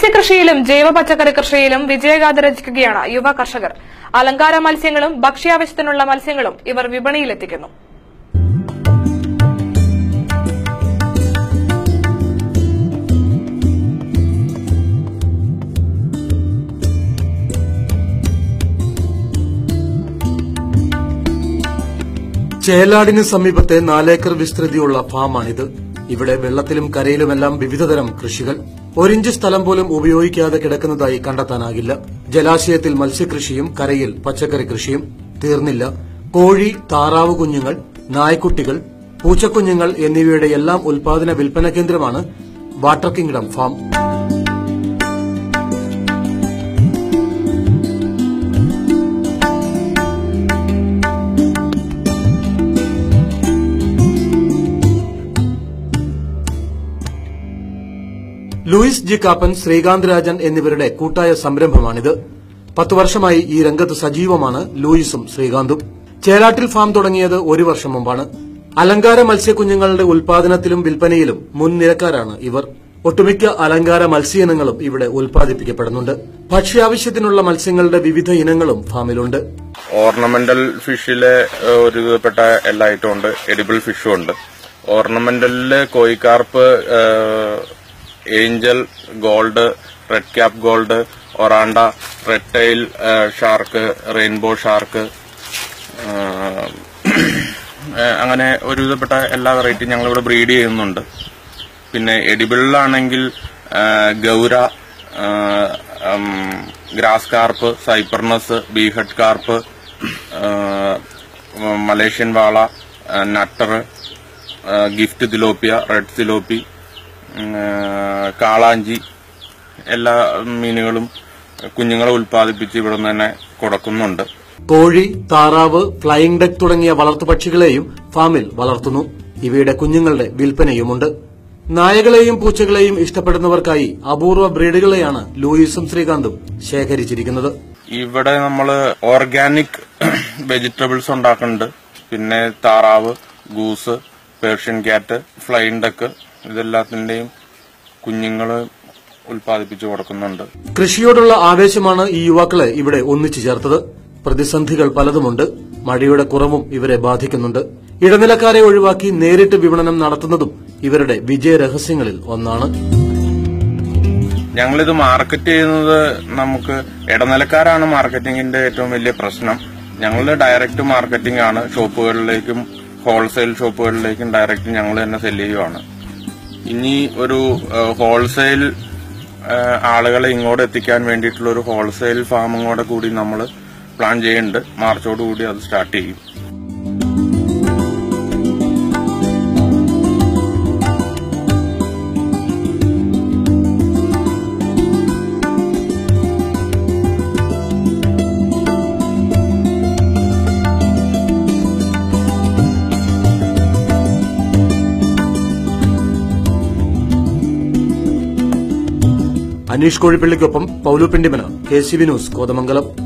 മത്സ്യകൃഷിയിലും ജൈവ പച്ചക്കറി കൃഷിയിലും വിജയഗാഥ രചിക്കുകയാണ് യുവ കർഷകർ. അലങ്കാര മത്സ്യങ്ങളും ഭക്ഷ്യാവശ്യത്തിനുള്ള മത്സ്യങ്ങളും ഇവർ വിപണിയിലെത്തിക്കുന്നു. ചേലാടിന് സമീപത്തെ 4 ഏക്കർ വിസ്തൃതിയുള്ള ഫാമാണിത്. ഇവിടെ വെള്ളത്തിലും കരയിലുമെല്ലാം വിവിധതരം കൃഷികൾ. 1 ഇഞ്ച് സ്ഥലം പോലും ഉപയോഗിക്കാതെ കിടക്കുന്നതായി കണ്ടെത്താനാകില്ല. ജലാശയത്തിൽ മത്സ്യകൃഷിയും കരയിൽ പച്ചക്കറി കൃഷിയും. തീർന്നില്ല, കോഴി, താറാവ് കുഞ്ഞുങ്ങൾ, നായ്ക്കുട്ടികൾ, പൂച്ചക്കുഞ്ഞുങ്ങൾ എന്നിവയുടെ എല്ലാം ഉൽപാദന വിൽപ്പന കേന്ദ്രമാണ് water kingdom farm. Louis G Kappan, Sreekanth Rajan എന്നിവരുടെ കൂട്ടായ സംരംഭമാണിത്. 10 വർഷമായി ഈ രംഗത്ത് സജീവമാണ് ലൂയിസും ശ്രീകാന്തും. ചേലാട്ടിൽ ഫാം തുടങ്ങിയത് 1 വർഷം മുമ്പാണ്. അലങ്കാര മത്സ്യക്കുഞ്ഞുങ്ങളുടെ ഉൽപാദനത്തിലും വിൽപ്പനയിലും മുൻനിരക്കാരാണ് ഇവർ. ഒട്ടുമിക്ക അലങ്കാര മത്സ്യയിനങ്ങളും ഇവിടെ ഉൽപ്പാദിപ്പിക്കപ്പെടുന്നുണ്ട്. ഭക്ഷ്യാവശ്യത്തിനുള്ള മത്സ്യങ്ങളുടെ വിവിധ ഇനങ്ങളും ഫാമിലുണ്ട്. ഓർണമെന്റൽ ഫിഷിലെ ഒരു വിധപ്പെട്ട എല്ലാ ഐറ്റവും ഉണ്ട്. എഡിബിൾ ഫിഷും ഉണ്ട്. ഓർണമെന്റലില് koi carp, angel, gold, red cap gold, oranda, red tail shark, rainbow shark, അങ്ങനെ ഒരുവിധപ്പെട്ട എല്ലാ വെറൈറ്റിയും ഞങ്ങളിവിടെ ബ്രീഡ് ചെയ്യുന്നുണ്ട്. പിന്നെ എഡിബിളിലാണെങ്കിൽ ഗൗര, ഗ്രാസ് കാർപ്പ്, സൈപ്പർനസ്, ബീഹഡ് കാർപ്പ്, മലേഷ്യൻ വാള, നട്ടർ, ഗിഫ്റ്റ് തിലോപ്പിയ, റെഡ് തിലോപ്പി, കാളാഞ്ചി, എല്ലാ മീനുകളും കുഞ്ഞുങ്ങളെ ഉൽപ്പാദിപ്പിച്ച് ഇവിടെ നിന്ന് തന്നെ കൊടുക്കുന്നുണ്ട്. കോഴി, താറാവ്, ഫ്ലൈയിംഗ് ഡക്ക് തുടങ്ങിയ വളർത്തുപക്ഷികളെയും ഫാമിൽ വളർത്തുന്നു. ഇവയുടെ കുഞ്ഞുങ്ങളുടെ വിൽപ്പനയുമുണ്ട്. നായകളെയും പൂച്ചകളെയും ഇഷ്ടപ്പെടുന്നവർക്കായി അപൂർവ ബ്രീഡുകളെയാണ് ലൂയിസും ശ്രീകാന്തും ശേഖരിച്ചിരിക്കുന്നത്. ഇവിടെ നമ്മള് ഓർഗാനിക് വെജിറ്റബിൾസ് ഉണ്ടാക്കുന്നുണ്ട്. പിന്നെ താറാവ്, goose, Persian cat, flying duck, ഇതെല്ലാത്തിന്റെയും കുഞ്ഞുങ്ങള് ഉൽപ്പാദിപ്പിച്ചു കൊടുക്കുന്നുണ്ട്. കൃഷിയോടുള്ള ആവേശമാണ് ഈ യുവാക്കളെ ഇവിടെ ഒന്നിച്ചു ചേർത്തത്. പ്രതിസന്ധികൾ പലതുമുണ്ട്. മഴയുടെ കുറവും ഇവരെ ബാധിക്കുന്നുണ്ട്. ഇടനിലക്കാരെ ഒഴിവാക്കി നേരിട്ട് വിപണനം നടത്തുന്നതും ഇവരുടെ വിജയരഹസ്യങ്ങളിൽ ഒന്നാണ്. ഞങ്ങളിത് മാർക്കറ്റ് ചെയ്യുന്നത്, നമുക്ക് ഇടനിലക്കാരാണ് മാർക്കറ്റിംഗിന്റെ ഏറ്റവും വലിയ പ്രശ്നം. ഞങ്ങൾ ഡയറക്റ്റ് മാർക്കറ്റിംഗ് ആണ്. ഷോപ്പുകളിലേക്കും ഹോൾസെയിൽ ഷോപ്പുകളിലേക്കും ഡയറക്റ്റ് ഞങ്ങൾ തന്നെ സെല് ചെയ്യുവാണ്. ഇനി ഒരു ഹോൾസെയിൽ ആളുകളെ ഇങ്ങോട്ട് എത്തിക്കാൻ വേണ്ടിയിട്ടുള്ള ഒരു ഹോൾസെയിൽ ഫാമും കൂടി നമ്മൾ പ്ലാൻ ചെയ്യുന്നുണ്ട്. മാർച്ചോടുകൂടി അത് സ്റ്റാർട്ട് ചെയ്യും. അനീഷ് കോഴിപ്പള്ളിക്കൊപ്പം പൗലു പിണ്ടിമന, KCV ന്യൂസ്, കോതമംഗലം.